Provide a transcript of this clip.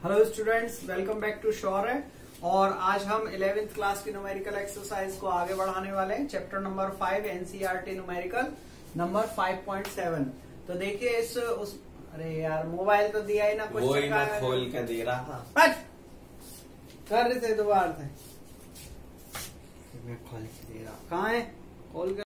Hello students, welcome back to Shaurya. और आज हम 11th क्लास की न्यूमेरिकल एक्सरसाइज को आगे बढ़ाने वाले हैं। Chapter number 5 NCERT numerical number 5.7। तो देखिए अरे यार, मोबाइल तो दिया ही ना, कुछ वो ही मैं खोल के दे रहा था। कर रहे थे दोबारा से, मैं खोल के दे रहा। कहाँ है? खोल के